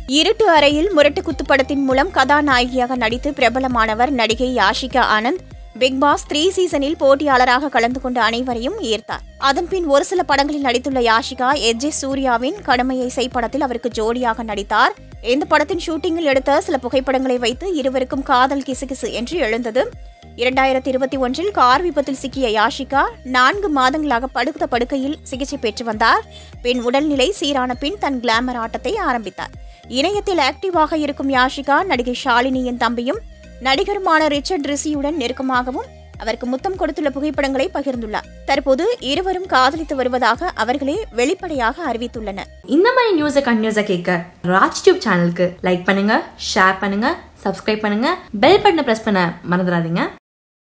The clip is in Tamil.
இருட்டு அறையில் முரட்டு குத்து படத்தின் மூலம் கதாநாயகியாக நடித்து பிரபலமானவர் நடிகை யாஷிகா ஆனந்த். பிக் பாஸ் 3 சீசனில் போட்டியாளராக கலந்து கொண்ட அனைவரையும் ஈர்த்தார். அதன்பின் ஒரு சில படங்களில் நடித்துள்ள யாஷிகா சூர்யாவின் கடமையை செய் படத்தில் அவருக்கு ஜோடியாக நடித்தார். இந்த படத்தின் ஷூட்டிங்கில் எடுத்த சில புகைப்படங்களை வைத்து இருவருக்கும் காதல் கிசுகிசு என்று எழுந்தது. 2021 கார் விபத்தில் சிக்கிய யாஷிகா 4 மாதங்களாக படுத்த படுக்கையில் சிகிச்சை பெற்று வந்தார். பின் உடல்நிலை சீரான பின் தன் கிளாமர் ஆட்டத்தை ஆரம்பித்தார். இணையத்தில் ஆக்டிவாக இருக்கும் யாஷிகா நடிகை ஷாலினியின் தம்பியும் நடிகருமான ரிச்சர்ட் ரிஷியுடன் நெருக்கமாகவும் அவருக்கு முத்தம் கொடுத்துள்ள புகைப்படங்களை பகிர்ந்துள்ளார். தற்போது இருவரும் காதலித்து வருவதாக அவர்களே வெளிப்படையாக அறிவித்துள்ளனர். இந்த மாதிரி நியூஸை கண்டினியூஸா கேட்க ராஜ் டியூப் சேனலுக்கு லைக் பண்ணுங்க, ஷேர் பண்ணுங்க, சப்ஸ்கிரைப் பண்ணுங்க, பெல் பட்டனை பிரஸ் பண்ண மறந்துடாதீங்க.